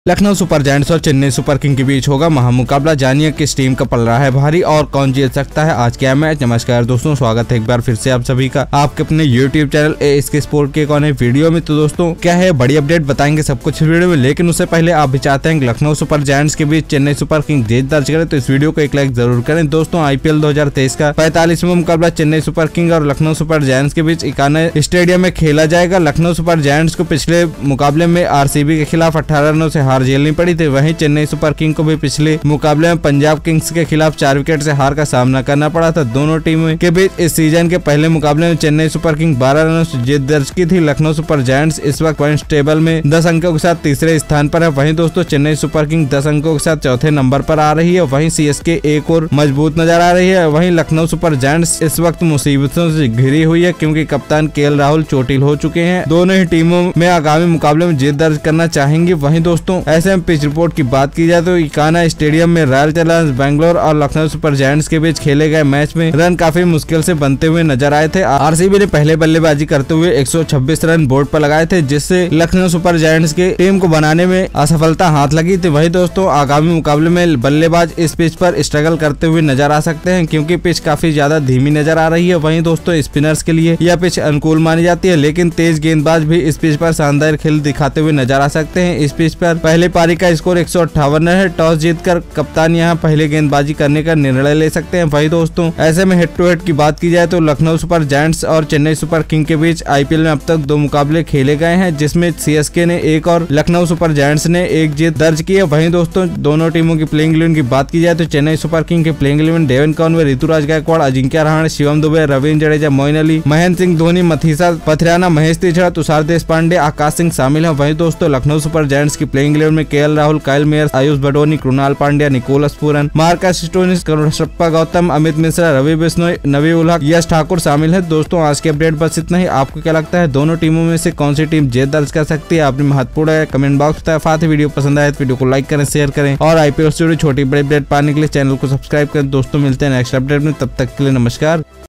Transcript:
Lucknow super giants और Chennai super king के बीच होगा महामुकाबला। जानिए किस टीम का पल रहा है भारी और कौन जीत सकता है आज क्या मैच। नमस्कार दोस्तों, स्वागत है एक बार फिर से आप सभी का आपके अपने YouTube चैनल एएसके स्पोर्ट के कोने वीडियो में। तो दोस्तों क्या है बड़ी अपडेट बताएंगे सब कुछ वीडियो में, लेकिन उससे पहले आप भी चाहते हैं कि लखनऊ सुपर जायंट्स के बीच चेन्नई सुपर किंग जीत दर्ज करे तो इस वीडियो को एक लाइक जरूर करें। दोस्तों IPL 2023 का 45वां मुकाबला चेन्नई सुपर किंग और लखनऊ सुपर जायंट्स के बीच इकाना स्टेडियम में खेला जाएगा। लखनऊ सुपर जायंट्स को पिछले मुकाबले में RCB के खिलाफ 18 रनों से हार झेलनी पड़ी थी। वहीं चेन्नई सुपर किंग को भी पिछले मुकाबले में पंजाब किंग्स के खिलाफ 4 विकेट से हार का सामना करना पड़ा था। दोनों टीमों के बीच इस सीजन के पहले मुकाबले में चेन्नई सुपर किंग 12 रनों से जीत दर्ज की थी। लखनऊ सुपर जायंट्स इस वक्त पॉइंट्स टेबल में 10 अंकों के साथ तीसरे स्थान पर है। वहीं दोस्तों चेन्नई सुपर किंग 10 अंकों के साथ चौथे नंबर पर आ रही है। वहीं CSK एक और मजबूत नजर आ रही है। वहीं लखनऊ सुपर जायंट्स इस वक्त मुसीबतों से घिरी हुई है क्योंकि कप्तान KL राहुल चोटिल हो चुके हैं। दोनों ही टीमों में आगामी मुकाबले में जीत दर्ज करना चाहेंगी। वहीं दोस्तों ऐसे में पिच रिपोर्ट की बात की जाए तो इकाना स्टेडियम में रॉयल चैलेंजर्स बैंगलोर और लखनऊ सुपर जायंट्स के बीच खेले गए मैच में रन काफी मुश्किल से बनते हुए नजर आए थे। RCB ने पहले बल्लेबाजी करते हुए 126 रन बोर्ड पर लगाए थे, जिससे लखनऊ सुपर जायंट्स के टीम को बनाने में असफलता हाथ लगी थी। वहीं दोस्तों आगामी मुकाबले में बल्लेबाज इस पिच पर स्ट्रगल करते हुए नजर आ सकते हैं क्योंकि पिच काफी ज्यादा धीमी नजर आ रही है। वहीं दोस्तों स्पिनर्स के लिए यह पिच अनुकूल मानी जाती है, लेकिन तेज गेंदबाज भी इस पिच पर शानदार खेल दिखाते हुए नजर आ सकते हैं। इस पिच पर पहले पारी का स्कोर 158 है। टॉस जीतकर कप्तान यहां पहले गेंदबाजी करने का निर्णय ले सकते हैं। वहीं दोस्तों ऐसे में हेड टू हेड की बात की जाए तो लखनऊ सुपर जायंट्स और चेन्नई सुपर किंग के बीच IPL में अब तक 2 मुकाबले खेले गए हैं, जिसमें CSK ने 1 और लखनऊ सुपर जायंट्स ने 1 जीत दर्ज की है। वहीं दोस्तों दोनों टीमों की प्लेइंग 11 की बात की जाए तो चेन्नई सुपर किंग के playing 11 Devon Conway, Ruturaj Gaikwad, Ajinkya Rahane, Shivam Dube, Ravindra Jadeja, Moeen Ali, Mahendra Singh Dhoni, Matheesha Pathirana, Maheesh Theekshana, Tushar Deshpande, Akash Singh शामिल है। वहीं दोस्तों लखनऊ सुपर जायंट्स की प्लेइंग 11 में KL Rahul, Kyle Mayers, Ayush Badoni, Krunal Pandya, Nicholas Pooran, Marcus Stoinis, Krishnappa Gowtham, Amit Mishra, Ravi Bishnoi, Naveen ul हक, यश ठाकुर शामिल है। दोस्तों आज के अपडेट बस इतना ही। आपको क्या लगता है दोनों टीमों में से कौन सी टीम जीत दर्ज कर सकती है? आपने महत्वपूर्ण है कमेंट बॉक्स में बताया। वीडियो पसंद आए तो वीडियो को लाइक करें, शेयर करें और IPL से जुड़ी छोटी बड़ी अपडेट पाने के लिए चैनल को सब्सक्राइब करें। दोस्तों मिलते हैं नेक्स्ट अपडेट में, तब तक के लिए नमस्कार।